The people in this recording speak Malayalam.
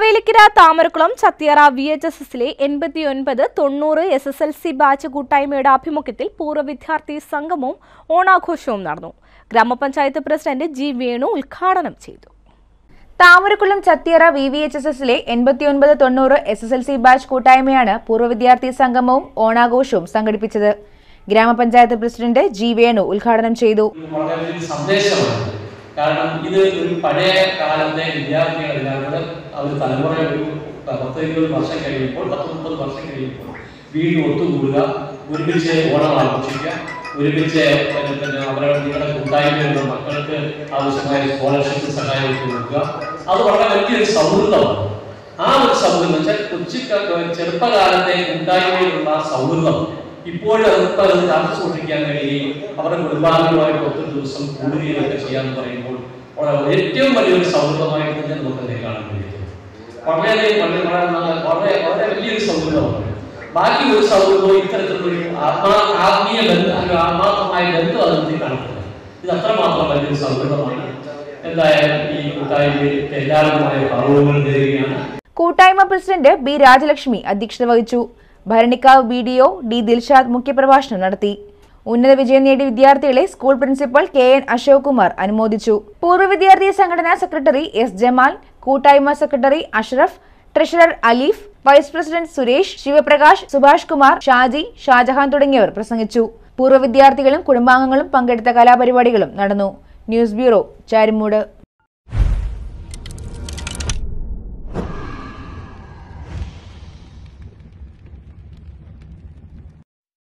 മാവേലിക്കര താമരക്കുളം ചത്തിയറ VHSSലെ 89-90 SSLC ബാച്ച് കൂട്ടായ്മയുടെ ആഭിമുഖ്യത്തിൽ പൂർവ്വ വിദ്യാർത്ഥി സംഗമവും ഓണാഘോഷവും നടന്നു. ഗ്രാമപഞ്ചായത്ത് പ്രസിഡന്റ് G. വേണു ഉദ്ഘാടനം ചെയ്തു. താമരക്കുളം ചത്തിയറ VHSSലെ 89-90 SSLC ബാച്ച് കൂട്ടായ്മയാണ് പൂർവ്വ വിദ്യാർത്ഥി സംഗമവും ഓണാഘോഷവും സംഘടിപ്പിച്ചത്. ഗ്രാമപഞ്ചായത്ത് പ്രസിഡന്റ് G. വേണു ഉദ്ഘാടനം ചെയ്തു. കാരണം ഇത് ഒരു പഴയ കാലത്തെ വിദ്യാർത്ഥികളെല്ലാം കൂടെ അവർ തലമുറ ഒരു 10-20 വർഷം കഴിയുമ്പോൾ 10-30 വർഷം കഴിയുമ്പോൾ വീണ്ടും ഒത്തുകൂടുക, ഒരുമിച്ച് ഓണം ആഘോഷിക്കുക, ഒരുമിച്ച് അവരുടെ നിങ്ങളുടെ കൂട്ടായ്മയുള്ള മക്കൾക്ക് ആവശ്യമായ സ്കോളർഷിപ്പ് സഹായം കൊടുക്കുക. അത് വളരെ വലിയൊരു സൗഹൃദമാണ്. ആ ഒരു സൗഹൃദം വെച്ചാൽ ചെറുപ്പകാലത്തെ കൂട്ടായ്മയിലുള്ള സൗഹൃദം ഇപ്പോഴും കാത്തു സൂക്ഷിക്കാൻ കഴിയുകയും അവരുടെ കുടുംബാംഗങ്ങളുമായിട്ട് ഒത്തിരി ദിവസം കൂടുകയൊക്കെ ചെയ്യാന്ന് പറയുമ്പോൾ ഏറ്റവും വലിയൊരു സൗഹൃദമായിട്ട് തന്നെ നമുക്കതിനെ കാണാൻ കഴിയും. വളരെ വലിയൊരു സൗഹൃദമാണ്. ബാക്കി ഒരു സൗഹൃദവും ഇത്തരത്തിലൊരു ആത്മീയ ബന്ധം, ആത്മാർത്ഥമായ ബന്ധം അതിൽ കാണുന്നത്. ഇത് അത്രമാത്രം വലിയൊരു സൗഹൃദമാണ്. എന്തായാലും ഈ കൂട്ടായ്മയിൽ എല്ലാവരുമായ ഭാവങ്ങൾ തരികയാണ്. കൂട്ടായ്മ പ്രസിഡന്റ് B. രാജലക്ഷ്മി അധ്യക്ഷത വഹിച്ചു. Bharanikkavu BDO D. ദിൽഷാദ് മുഖ്യപ്രഭാഷണം നടത്തി. ഉന്നത വിജയം നേടിയ വിദ്യാർത്ഥികളെ school principal KN Ashok Kumar അനുമോദിച്ചു. പൂർവ്വ വിദ്യാർത്ഥി സംഘടനാ സെക്രട്ടറി S. ജമാൽ, കൂട്ടായ്മ secretary Ashraf, treasurer Aleef, vice president Suresh, Sivaprakash, Subhash Kumar, Shaji, Shajahan തുടങ്ങിയവർ പ്രസംഗിച്ചു. പൂർവ്വ വിദ്യാർത്ഥികളും കുടുംബാംഗങ്ങളും പങ്കെടുത്ത കലാപരിപാടികളും നടന്നു. News bureau, Charummood.